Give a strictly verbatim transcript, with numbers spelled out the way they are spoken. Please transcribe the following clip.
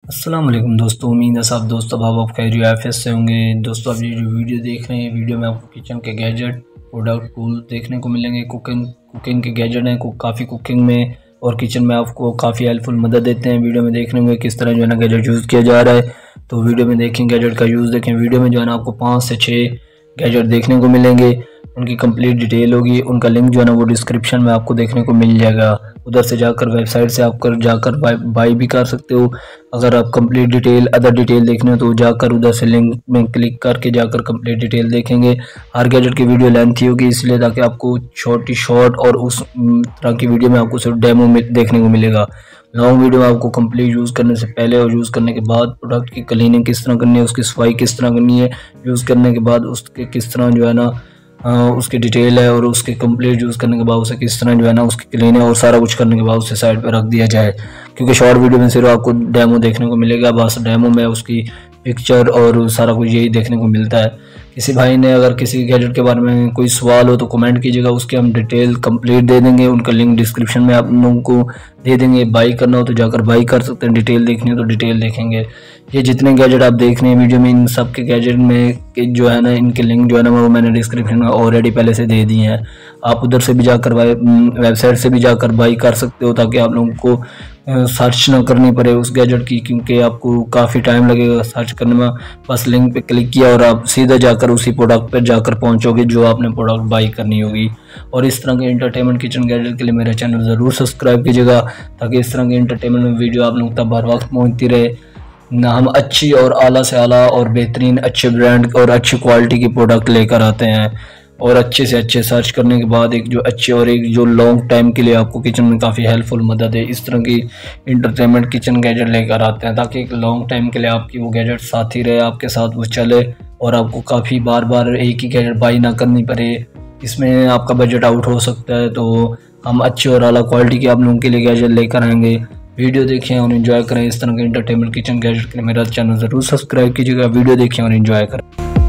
अस्सलाम वालेकुम दोस्तों, उम्मीद है सब दोस्तों अब आप खैरियत से होंगे। दोस्तों आप ये जो वीडियो देख रहे हैं, वीडियो में आपको किचन के गैजेट, प्रोडक्ट, टूल देखने को मिलेंगे। कुकिंग कुकिंग के गैजेट हैं, को काफ़ी कुकिंग में और किचन में आपको काफ़ी हेल्पफुल मदद देते हैं। वीडियो में देखने होंगे किस तरह जो है ना गैजेट यूज़ किया जा रहा है, तो वीडियो में देखें, गैजेट का यूज़ देखें। वीडियो में जो है ना आपको पाँच से छः गैजेट देखने को मिलेंगे, उनकी कंप्लीट डिटेल होगी। उनका लिंक जो है ना वो डिस्क्रिप्शन में आपको देखने को मिल जाएगा। उधर से जाकर वेबसाइट से आप कर जाकर बाय बाय भी कर सकते हो। अगर आप कंप्लीट डिटेल अदर डिटेल देखने हो तो जाकर उधर से लिंक में क्लिक करके जाकर कंप्लीट डिटेल देखेंगे। हर गैजेट की वीडियो लेंथी होगी, इसलिए ताकि आपको छोटी शॉर्ट और उस तरह की वीडियो में आपको सिर्फ डेमो में देखने को मिलेगा। लॉन्ग वीडियो में आपको कंप्लीट यूज़ करने से पहले और यूज़ करने के बाद प्रोडक्ट की क्लीनिंग किस तरह करनी है, उसकी सफाई किस तरह करनी है, यूज़ करने के बाद उसके किस तरह जो है ना आ, उसकी डिटेल है, और उसके कंप्लीट यूज़ करने के बाद उसे किस तरह जो है ना उसकी क्लीन है और सारा कुछ करने के बाद उसे साइड पर रख दिया जाए। क्योंकि शॉर्ट वीडियो में सिर्फ आपको डेमो देखने को मिलेगा, बस डेमो में उसकी पिक्चर और सारा कुछ यही देखने को मिलता है। किसी भाई ने अगर किसी गैजेट के बारे में कोई सवाल हो तो कमेंट कीजिएगा, उसके हम डिटेल कंप्लीट दे देंगे। उनका लिंक डिस्क्रिप्शन में आप लोगों को दे देंगे। बाई करना हो तो जाकर बाई कर सकते हैं, डिटेल देखनी हो तो डिटेल देखेंगे। ये जितने गैजेट आप देख रहे हैं वीडियो में, इन सब के गैजेट में जो है ना इनके लिंक जो है ना वो मैंने डिस्क्रिप्शन में ऑलरेडी पहले से दे दिए हैं। आप उधर से भी जाकर वेबसाइट से भी जाकर बाई कर सकते हो, ताकि आप लोगों को सर्च ना करनी पड़े उस गैजेट की, क्योंकि आपको काफ़ी टाइम लगेगा सर्च करने में। बस लिंक पे क्लिक किया और आप सीधा जाकर उसी प्रोडक्ट पर जाकर पहुंचोगे जो आपने प्रोडक्ट बाई करनी होगी। और इस तरह के इंटरटेनमेंट किचन गैजेट के लिए मेरा चैनल ज़रूर सब्सक्राइब कीजिएगा, ताकि इस तरह के इंटरटेनमेंट वीडियो आप लोग तक हर वक्त पहुँचती रहे ना। हम अच्छी और आला से आला और बेहतरीन अच्छे ब्रांड और अच्छी क्वालिटी की प्रोडक्ट लेकर आते हैं, और अच्छे से अच्छे सर्च करने के बाद एक जो अच्छे और एक जो लॉन्ग टाइम के लिए आपको किचन में काफ़ी हेल्पफुल मदद है। इस तरह की इंटरटेनमेंट किचन गैजेट लेकर आते हैं, ताकि एक लॉन्ग टाइम के लिए आपकी वो गैजेट साथ ही रहे, आपके साथ वो चले, और आपको काफ़ी बार बार एक ही गैजेट बाई ना करनी पड़े। इसमें आपका बजट आउट हो सकता है, तो हम अच्छी और आला क्वालिटी के आप लोगों के लिए गैजेट लेकर आएंगे। वीडियो देखें और एंजॉय करें। इस तरह के इंटरटेनमेंट किचन गैजेट के लिए मेरा चैनल ज़रूर सब्सक्राइब कीजिएगा। वीडियो देखें और एंजॉय करें।